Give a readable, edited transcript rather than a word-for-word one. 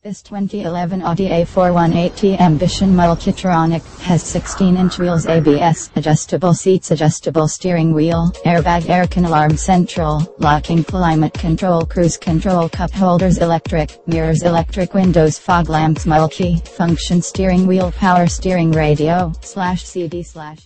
This 2011 Audi A418 Ambition Multitronic has 16-inch wheels, ABS, adjustable seats, adjustable steering wheel, airbag, aircon, alarm central, locking, climate control, cruise control, cup holders, electric, mirrors, electric windows, fog lamps, multi-function steering wheel, power steering, radio, /CD/